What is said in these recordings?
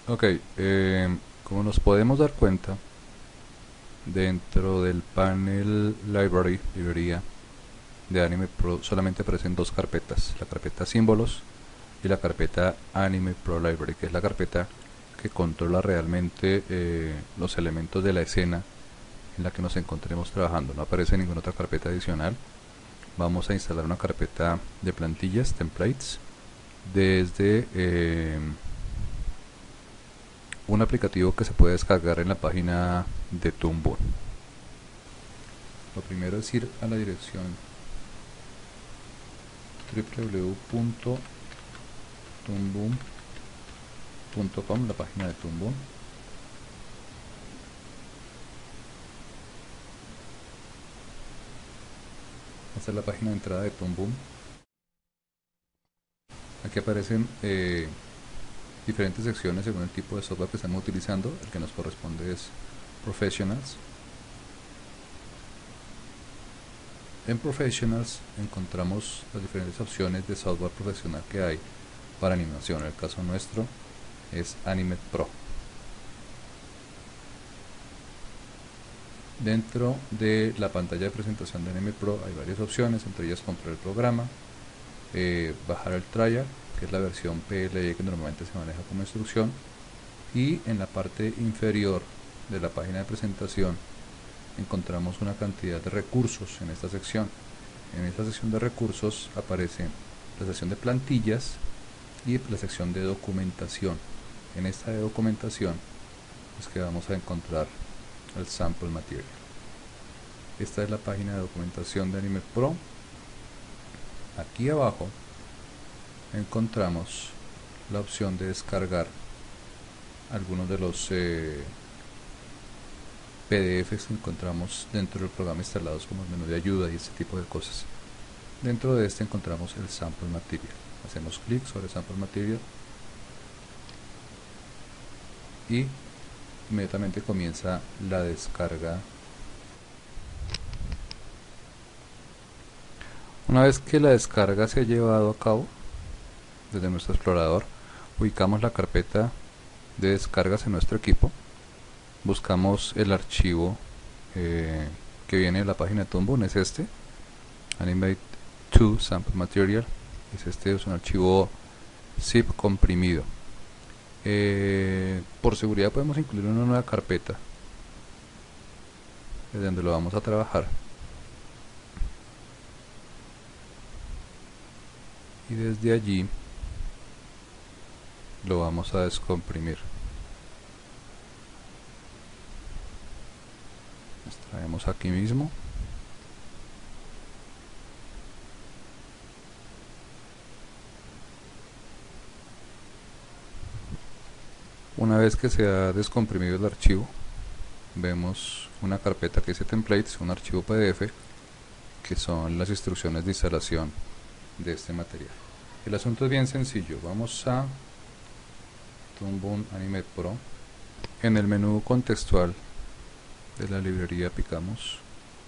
Ok, como nos podemos dar cuenta, dentro del panel Library, librería de Anime Pro, solamente aparecen dos carpetas, la carpeta símbolos y la carpeta Anime Pro Library, que es la carpeta que controla realmente los elementos de la escena en la que nos encontremos trabajando. No aparece ninguna otra carpeta adicional. Vamos a instalar una carpeta de plantillas, templates, desde un aplicativo que se puede descargar en la página de Toon Boom. Lo primero es ir a la dirección www.toonboom.com, la página de Toon Boom. Esta es la página de entrada de Toon Boom. Aquí aparecen diferentes secciones según el tipo de software que estamos utilizando. El que nos corresponde es Professionals. En Professionals encontramos las diferentes opciones de software profesional que hay para animación. En el caso nuestro es Animate Pro. Dentro de la pantalla de presentación de Animate Pro hay varias opciones, entre ellas comprar el programa, bajar el trial, que es la versión PLE que normalmente se maneja como instrucción, y en la parte inferior de la página de presentación encontramos una cantidad de recursos en esta sección. En esta sección de recursos aparece la sección de plantillas y la sección de documentación. En esta de documentación es que vamos a encontrar el sample material. Esta es la página de documentación de Animate Pro. Aquí abajo encontramos la opción de descargar algunos de los PDFs que encontramos dentro del programa instalados, como el menú de ayuda y este tipo de cosas. Dentro de este encontramos el sample material. Hacemos clic sobre sample material y inmediatamente comienza la descarga. Una vez que la descarga se ha llevado a cabo, desde nuestro explorador ubicamos la carpeta de descargas en nuestro equipo, buscamos el archivo que viene de la página de Toon Boom, es este, Animate 2 Sample Material, es un archivo zip comprimido. Por seguridad podemos incluir una nueva carpeta desde donde lo vamos a trabajar, y desde allí lo vamos a descomprimir. Extraemos aquí mismo. Una vez que se ha descomprimido el archivo, vemos una carpeta que dice templates, un archivo PDF, que son las instrucciones de instalación de este material. El asunto es bien sencillo. Vamos a Toon Boom Animate Pro. En el menú contextual de la librería picamos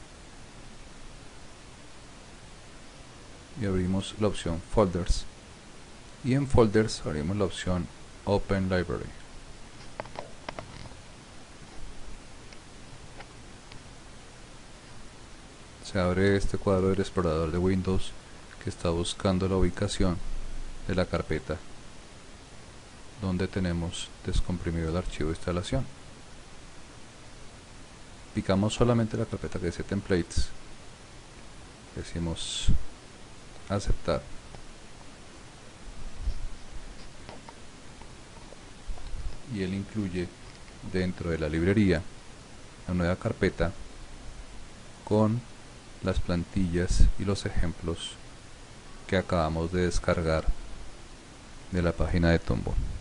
y abrimos la opción Folders, y en Folders abrimos la opción Open Library. Se abre este cuadro del explorador de Windows que está buscando la ubicación de la carpeta donde tenemos descomprimido el archivo de instalación. Picamos solamente la carpeta que dice templates, decimos aceptar, y él incluye dentro de la librería la nueva carpeta con las plantillas y los ejemplos que acabamos de descargar de la página de Toon Boom.